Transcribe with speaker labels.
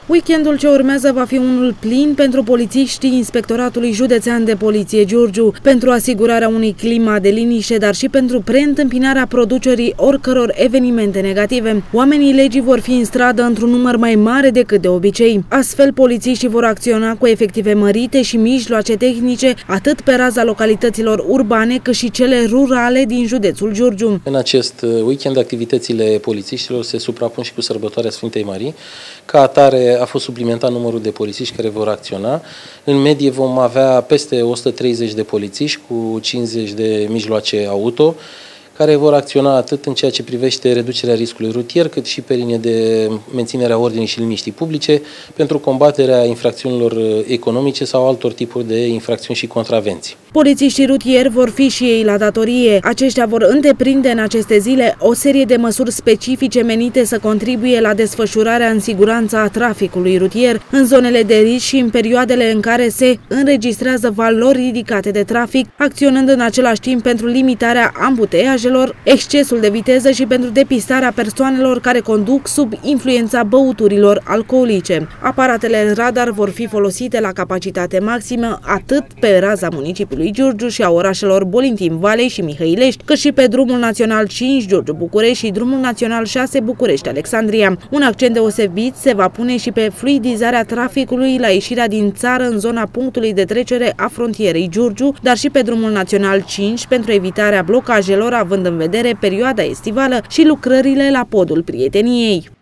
Speaker 1: Weekendul ce urmează va fi unul plin pentru polițiștii Inspectoratului Județean de Poliție Giurgiu, pentru asigurarea unui climat de liniște, dar și pentru preîntâmpinarea producerii oricăror evenimente negative. Oamenii legii vor fi în stradă într-un număr mai mare decât de obicei. Astfel, polițiștii vor acționa cu efective mărite și mijloace tehnice, atât pe raza localităților urbane, cât și cele rurale din județul Giurgiu.
Speaker 2: În acest weekend, activitățile polițiștilor se suprapun și cu sărbătoarea Sfintei Marii. Ca atare, a fost suplimentat numărul de polițiști care vor acționa. În medie vom avea peste 130 de polițiști cu 50 de mijloace auto, care vor acționa atât în ceea ce privește reducerea riscului rutier, cât și pe linie de menținerea ordinii și liniștii publice, pentru combaterea infracțiunilor economice sau altor tipuri de infracțiuni și contravenții.
Speaker 1: Polițiștii rutieri vor fi și ei la datorie. Aceștia vor întreprinde în aceste zile o serie de măsuri specifice menite să contribuie la desfășurarea în siguranță a traficului rutier în zonele de risc și în perioadele în care se înregistrează valori ridicate de trafic, acționând în același timp pentru limitarea ambuteiajelor, excesul de viteză și pentru depistarea persoanelor care conduc sub influența băuturilor alcoolice. Aparatele radar vor fi folosite la capacitate maximă atât pe raza municipiului Giurgiu și a orașelor Bolintim Valei și Mihăilești, cât și pe drumul național 5 Giurgiu-București și drumul național 6 București-Alexandria. Un accent deosebit se va pune și pe fluidizarea traficului la ieșirea din țară în zona punctului de trecere a frontierei Giurgiu, dar și pe drumul național 5 pentru evitarea blocajelor, având în vedere perioada estivală și lucrările la podul Prieteniei.